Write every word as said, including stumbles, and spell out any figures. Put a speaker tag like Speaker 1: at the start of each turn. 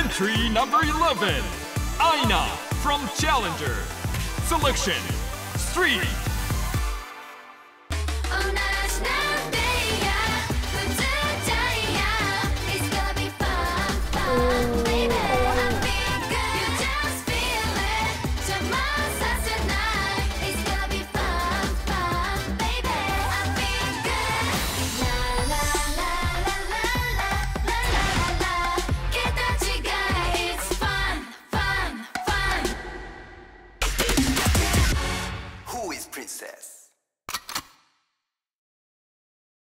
Speaker 1: Entry number eleven. Aina from Challenger. Selection Street.